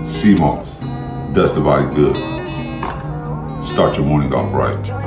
Seamoss does the body good. Start your morning off right.